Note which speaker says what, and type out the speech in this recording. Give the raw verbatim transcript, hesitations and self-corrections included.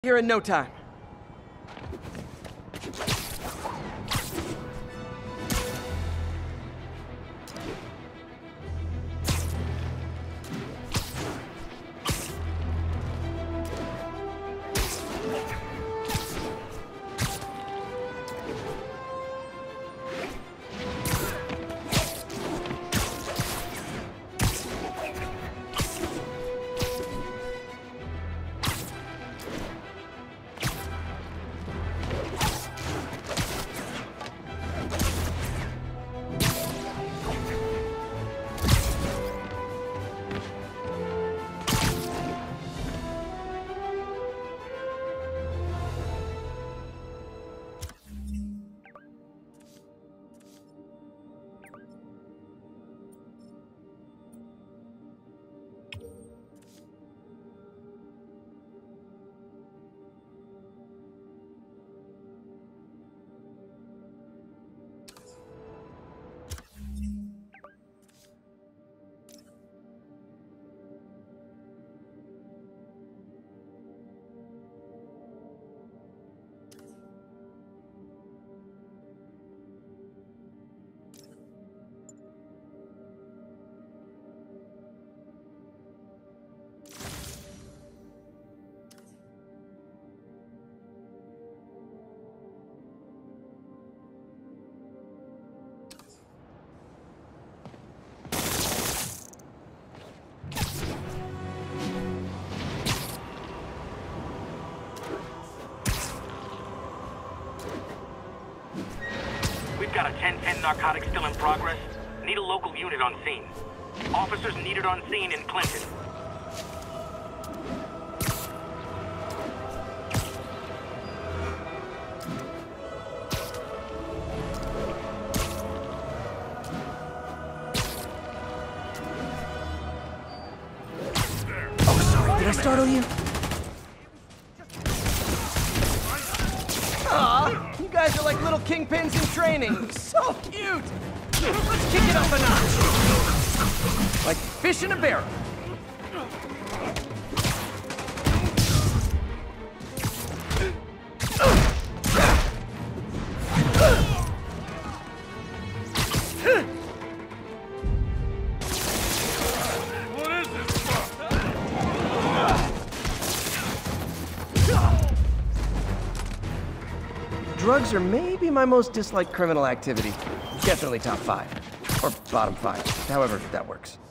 Speaker 1: here in no time.
Speaker 2: Got a ten ten narcotic still in progress. Need a local unit on scene. Officers needed on scene in Clinton.
Speaker 1: Oh, sorry. Did I startle you? Aw, you guys are like little kingpins in training. So cute! Let's kick it up a notch. Like fish in a barrel. Drugs are maybe my most disliked criminal activity. Definitely top five. Or bottom five, however that works.